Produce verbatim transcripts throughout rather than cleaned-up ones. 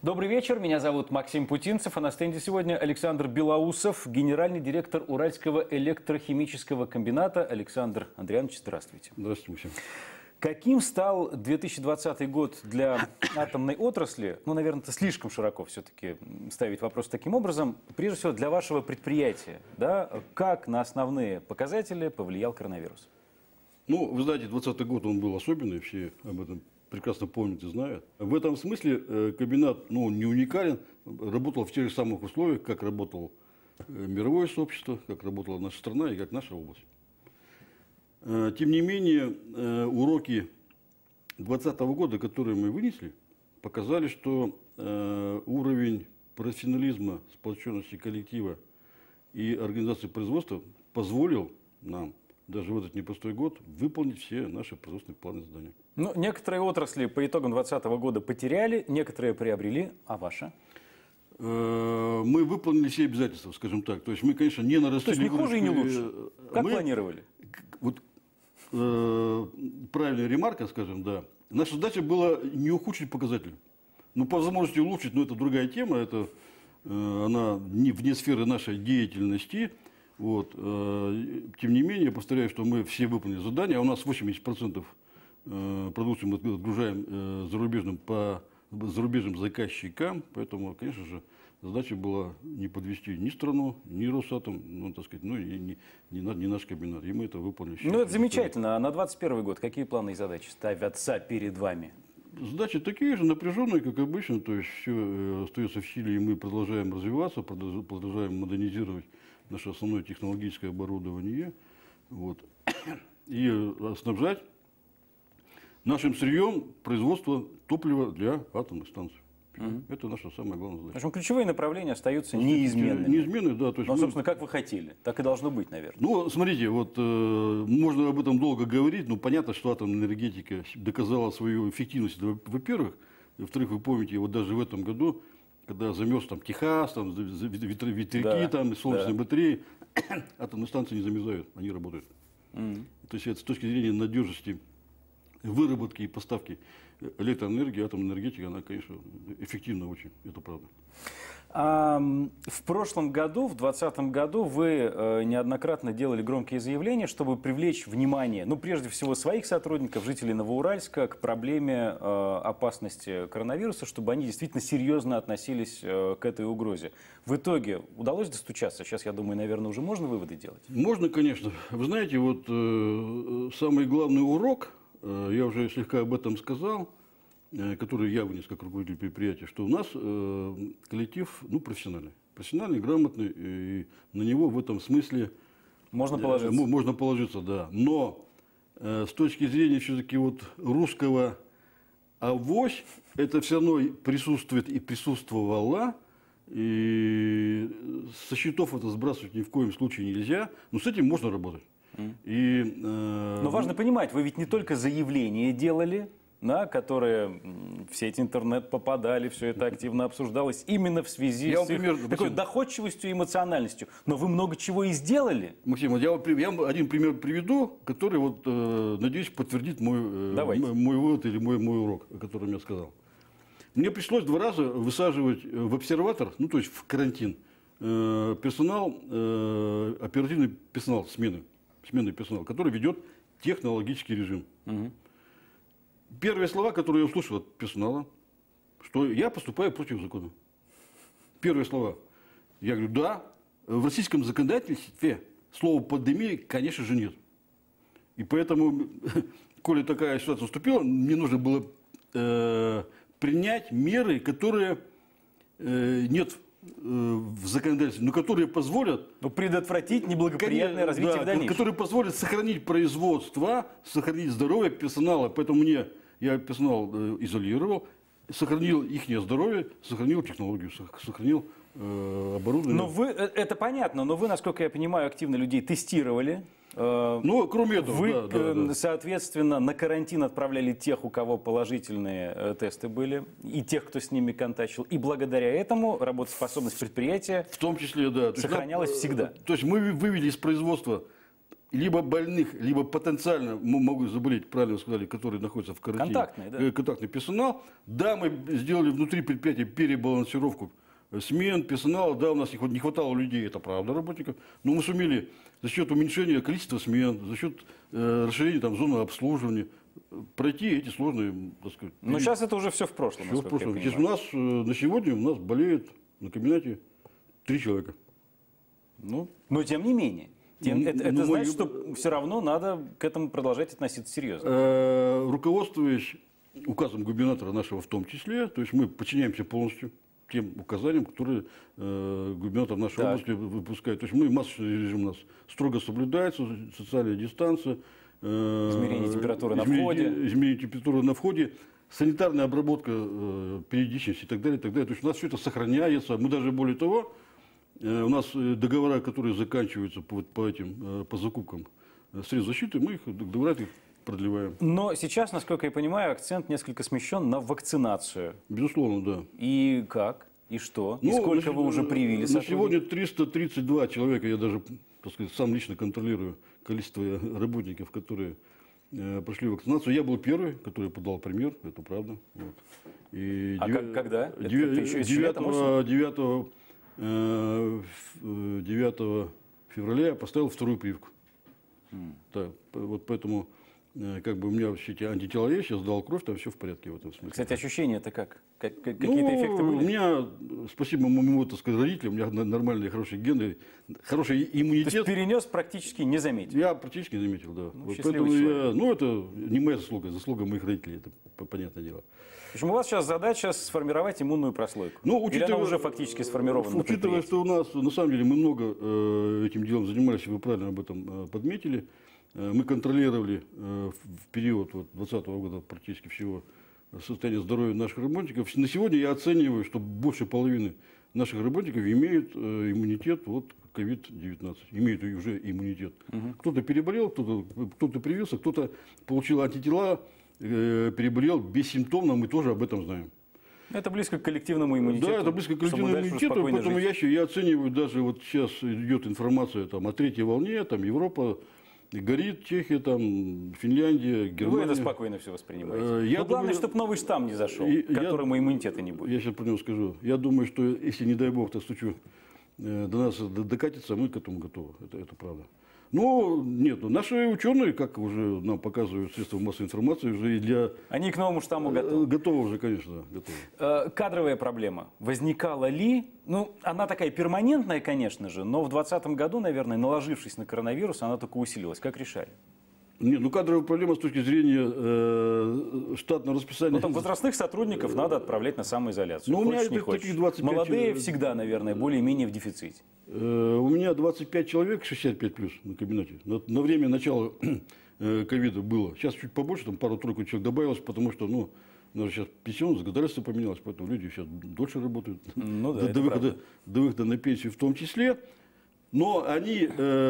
Добрый вечер, меня зовут Максим Путинцев, а на стенде сегодня Александр Белоусов, генеральный директор Уральского электрохимического комбината. Александр Андрианович, здравствуйте. Здравствуйте, Максим. Каким стал две тысячи двадцатый год для атомной отрасли? Ну, наверное, это слишком широко все-таки ставить вопрос таким образом. Прежде всего, для вашего предприятия, да, как на основные показатели повлиял коронавирус? Ну, вы знаете, двадцатый год он был особенный, все об этом прекрасно помнят и знают. В этом смысле э, комбинат, ну, не уникален, работал в тех же самых условиях, как работало э, мировое сообщество, как работала наша страна и как наша область. Э, тем не менее, э, уроки двадцатого года, которые мы вынесли, показали, что э, уровень профессионализма, сплоченности коллектива и организации производства позволил нам даже в этот непростой год выполнить все наши производственные планы и задания. Ну, некоторые отрасли по итогам двадцатого года потеряли, некоторые приобрели, а ваша? Мы выполнили все обязательства, скажем так. То есть мы, конечно, не нарастили... То есть не хуже и не лучше? Как мы, планировали? Вот э, правильная ремарка, скажем, да. Наша задача была не ухудшить показатели. Ну, по возможности улучшить, но это другая тема, это э, она не вне сферы нашей деятельности. Вот. Тем не менее, повторяю, что мы все выполнили задания, а у нас восемьдесят процентов продукции мы отгружаем зарубежным по зарубежным заказчикам, поэтому, конечно же, задача была не подвести ни страну, ни Росатом, ну, так сказать, ну и не, не, не наш комбинат, и мы это выполнили. Ну, это замечательно. А на двадцать первый год какие планы и задачи ставятся перед вами? Задачи такие же, напряженные, как обычно, то есть все остается в силе, и мы продолжаем развиваться, продолжаем модернизировать наше основное технологическое оборудование, вот, и снабжать нашим сырьем производство топлива для атомных станций. Mm-hmm. Это наша самая главная задача. В общем, ключевые направления остаются неизменными. Неизменные, да. То есть Но, мы... собственно, как вы хотели, так и должно быть, наверное. Ну, смотрите, вот э, можно об этом долго говорить, но понятно, что атомная энергетика доказала свою эффективность, во-первых. Во-вторых, вы помните, вот даже в этом году, когда замерз там Техас, там ветряки, да, там, солнечные, да, батареи, атомные станции не замерзают, они работают. Mm-hmm. То есть это с точки зрения надежности выработки и поставки электроэнергии, атомная энергетика, она, конечно, эффективна очень, это правда. А, в прошлом году, в двадцатом году, вы э, неоднократно делали громкие заявления, чтобы привлечь внимание, ну, прежде всего, своих сотрудников, жителей Новоуральска, к проблеме э, опасности коронавируса, чтобы они действительно серьезно относились э, к этой угрозе. В итоге удалось достучаться? Сейчас, я думаю, наверное, уже можно выводы делать? Можно, конечно. Вы знаете, вот э, самый главный урок, э, я уже слегка об этом сказал, который я вынес как руководитель предприятия, что у нас э, коллектив, ну, профессиональный. Профессиональный, грамотный, и на него в этом смысле можно положиться. Э, можно положиться, да. Но э, с точки зрения все-таки вот русского авось, это все равно присутствует и присутствовало, и со счетов это сбрасывать ни в коем случае нельзя, но с этим можно работать. Mm. И, э, но важно понимать, вы ведь не только заявления делали, на которые в сеть интернет попадали, все это активно обсуждалось именно в связи я с их пример, такой Максим, доходчивостью и эмоциональностью. Но вы много чего и сделали. Максим, я, я вам один пример приведу, который, вот, э, надеюсь, подтвердит мой, э, мой вывод или мой, мой урок, о котором я сказал. Мне пришлось два раза высаживать в обсерватор, ну то есть в карантин, э, персонал, э, оперативный персонал смены, сменный персонал, который ведет технологический режим. Угу. Первые слова, которые я услышал от персонала, что я поступаю против закона. Первые слова. Я говорю, да, в российском законодательстве слова пандемия, конечно же, нет. И поэтому, коли такая ситуация наступила, мне нужно было э, принять меры, которые э, нет в законодательстве, но которые позволят... Но предотвратить неблагоприятное развитие да, в дальнейшем. Которые позволят сохранить производство, сохранить здоровье персонала. Поэтому мне, я персонал э, изолировал, сохранил их здоровье, сохранил технологию, сохранил э, оборудование. Но вы, это понятно, но вы, насколько я понимаю, активно людей тестировали. Ну, кроме этого, вы, да, да, да. соответственно, на карантин отправляли тех, у кого положительные тесты были, и тех, кто с ними контактировал. И благодаря этому работоспособность предприятия в том числе, да, сохранялась есть, всегда. То есть мы вывели из производства либо больных, либо потенциально могут заболеть, правильно сказали, которые находятся в карантине. Контактный, да. Контактный персонал. Да, мы сделали внутри предприятия перебалансировку смен, персонала. Да, у нас не хватало людей, это правда, работников. Но мы сумели за счет уменьшения количества смен, за счет э, расширения там, зоны обслуживания пройти эти сложные, так сказать. Но сейчас это уже все в прошлом. Все в прошлом. Сейчас у нас э, на сегодня у нас болеет на комбинате три человека. Ну, но тем не менее. Тем, это это ну, значит, мы... что все равно надо к этому продолжать относиться серьезно. Э, руководствуясь указом губернатора нашего в том числе, то есть мы подчиняемся полностью тем указаниям, которые э, губернатор нашей так. области выпускает. То есть мы масочный режим у нас строго соблюдается, социальная дистанция. Э, измерение температуры на измерение, входе. Измерение температуры на входе, санитарная обработка, э, периодичность и так далее, и так далее. То есть у нас все это сохраняется. Мы даже более того, э, у нас договора, которые заканчиваются по, по этим, э, по закупкам средств защиты, мы их договора их продлеваем. Но сейчас, насколько я понимаю, акцент несколько смещен на вакцинацию. Безусловно, да. И как? И что? Ну, и сколько на, вы уже привили? На сегодня триста тридцать два человека, я даже, так сказать, сам лично контролирую количество работников, которые э, прошли вакцинацию. Я был первый, который подал пример, это правда. Вот. И а дев... как, когда? девятого февраля я поставил вторую прививку. Mm. Так, вот поэтому... Как бы у меня все эти антитела есть, я сдал кровь, там все в порядке в этом смысле. Кстати, ощущения-то как? как, как ну, какие-то эффекты были? У меня, спасибо моему, так сказать, родителям, у меня нормальные, хорошие гены, хороший иммунитет. То есть перенес практически не заметил? Я практически не заметил, да. Ну, вот поэтому я, ну, это не моя заслуга, заслуга моих родителей, это понятное дело. В общем, у вас сейчас задача сформировать иммунную прослойку. Ну, учитывая, или она уже фактически сформирована? Учитывая, что у нас, на самом деле, мы много э, этим делом занимались, вы правильно об этом э, подметили. Мы контролировали в период вот, двадцатого года практически всего состояние здоровья наших работников. На сегодня я оцениваю, что больше половины наших работников имеют иммунитет от ковид девятнадцать. Имеют уже иммунитет. Угу. Кто-то переболел, кто-то, кто-то привился, кто-то получил антитела, переболел бессимптомно, мы тоже об этом знаем. Это близко к коллективному иммунитету. Да, это близко к коллективному иммунитету, поэтому я, я оцениваю, даже вот сейчас идет информация там, о третьей волне, там Европа горит, Чехия, там, Финляндия, Германия. Вы это спокойно все воспринимаете. Я Но думаю, главное, чтобы новый штамм не зашел, и, которому я, иммунитета не будет. Я сейчас про него скажу. Я думаю, что если, не дай бог, так случаю, до нас докатится, мы к этому готовы. Это, это правда. Ну, нет, наши ученые, как уже нам показывают средства массовой информации, уже и для... Они к новому штамму готовы? Готовы уже, конечно, готовы. Кадровая проблема. Возникала ли? Ну, она такая перманентная, конечно же, но в двадцатом году, наверное, наложившись на коронавирус, она только усилилась. Как решали? Нет, ну кадровая проблема с точки зрения э, штатного расписания. Ну, там возрастных сотрудников надо отправлять на самоизоляцию. Ну, у меня таких двадцать пять Молодые человек. Всегда, наверное, более-менее в дефиците. Э, у меня двадцать пять человек, шестьдесят пять плюс на кабинете. На, на время начала ковида было. Сейчас чуть побольше, там пару-тройку человек добавилось, потому что, ну, у нас сейчас пенсион, законодательство поменялось, поэтому люди сейчас дольше работают. Ну, да, до, до, выхода, до выхода на пенсию в том числе. Но они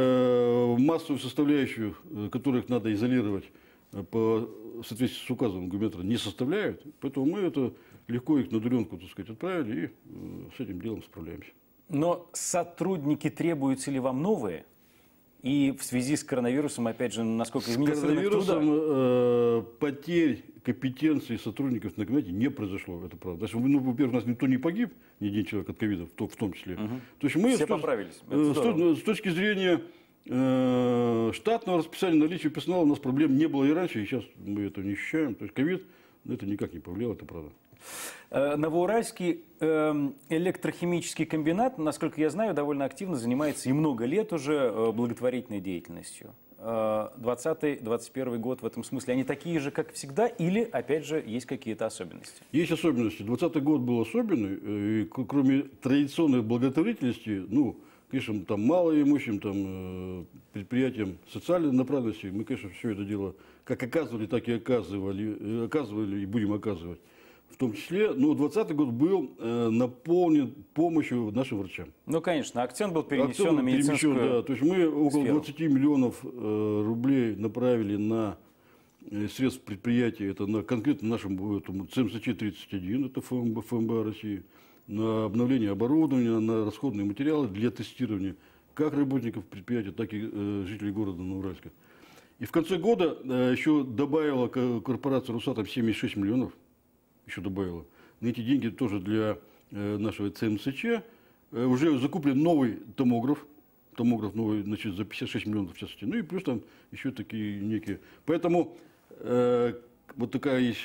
э, массовую составляющую, которых надо изолировать по соответствии с указом губернатора, не составляют. Поэтому мы это легко их на дуленку, так сказать, отправили и э, с этим делом справляемся. Но сотрудники требуются ли вам новые? И в связи с коронавирусом, опять же, насколько изменился рынок труда? С коронавирусом э, потерь компетенции сотрудников на кабинете не произошло, это правда. Ну, во-первых, у нас никто не погиб, ни один человек от ковида в, в том числе. Угу. То есть мы Все с, поправились. Э, с, с точки зрения э, штатного расписания наличия персонала у нас проблем не было и раньше, и сейчас мы это не ощущаем. То есть ковид это никак не повлияло, это правда. Новоуральский электрохимический комбинат, насколько я знаю, довольно активно занимается и много лет уже благотворительной деятельностью. двадцатый двадцать первый год в этом смысле, они такие же, как всегда, или, опять же, есть какие-то особенности? Есть особенности. двадцатый год был особенный, и кроме традиционной благотворительности, ну, конечно, там малоимущим, там, предприятиям социальной направленности, мы, конечно, все это дело как оказывали, так и оказывали, оказывали и будем оказывать. В том числе, но двадцатый год был э, наполнен помощью нашим врачам. Ну, конечно, акцент был перенесен акцент на медицинскую перемещен, да. То есть мы около сферу. двадцати миллионов э, рублей направили на э, средства предприятия, это на конкретно нашему этому Цэ Эм Эс Че тридцать один, это Эф Эм Бэ России, на обновление оборудования, на расходные материалы для тестирования как работников предприятия, так и э, жителей города Новоуральска. И в конце года э, еще добавила корпорация «Росатом» семьдесят шесть миллионов, еще добавила. На эти деньги тоже для э, нашего ЦМСЧ э, уже закуплен новый томограф, томограф новый, значит, за пятьдесят шесть миллионов в частности. Ну и плюс там еще такие некие. Поэтому э, вот такая есть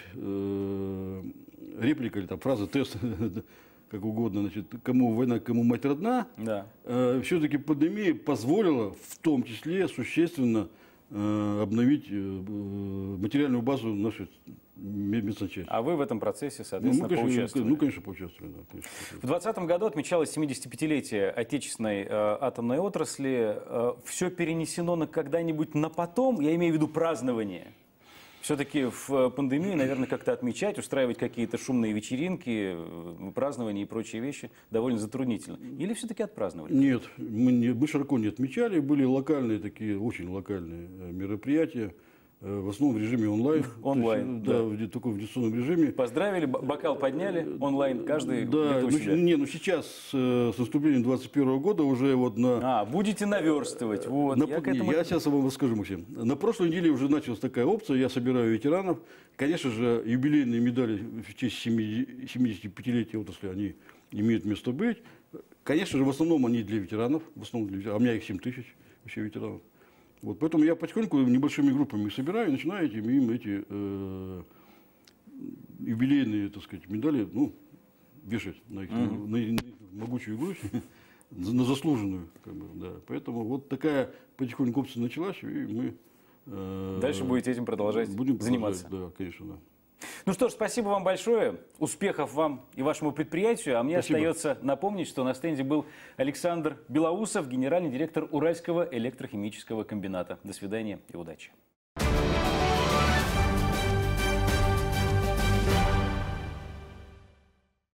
э, реплика или там фраза, тест, как угодно, значит, кому война, кому мать родна. Да. Э, все-таки пандемия позволила в том числе существенно э, обновить э, материальную базу нашей медсанчасти. А вы в этом процессе, соответственно, ну, конечно, поучаствовали? Ну, конечно, поучаствовали. Да, конечно, в двадцатом году отмечалось семидесятипятилетие отечественной э, атомной отрасли. Э, все перенесено на когда-нибудь на потом, я имею в виду празднование. Все-таки в пандемию, наверное, как-то отмечать, устраивать какие-то шумные вечеринки, празднования и прочие вещи довольно затруднительно. Или все-таки отпраздновали? Нет, мы, не, мы широко не отмечали. Были локальные такие, очень локальные мероприятия. В основном в режиме онлайн. Онлайн, есть, да. Да, в таком в дистанционном режиме. Поздравили, бокал подняли, онлайн, каждый да, ну, не, ну сейчас с наступлением двадцать первого года уже вот на... А, будете наверстывать, вот. На, я, к этому... я сейчас вам расскажу, Максим. На прошлой неделе уже началась такая опция, я собираю ветеранов. Конечно же, юбилейные медали в честь семидесятипятилетия отрасли, они имеют место быть. Конечно же, в основном они для ветеранов, в основном для ветеранов. А у меня их семь тысяч вообще ветеранов. Вот, поэтому я потихоньку небольшими группами их собираю и начинаю этим, им эти э, юбилейные, так сказать, медали, ну, вешать на их, mm-hmm. на, на их могучую грудь, на заслуженную. Как бы, да. Поэтому вот такая потихоньку опция началась, и мы... Э, Дальше будете этим продолжать будем заниматься. Да, конечно, да. Ну что ж, спасибо вам большое. Успехов вам и вашему предприятию. А мне спасибо. Остается напомнить, что на стенде был Александр Белоусов, генеральный директор Уральского электрохимического комбината. До свидания и удачи.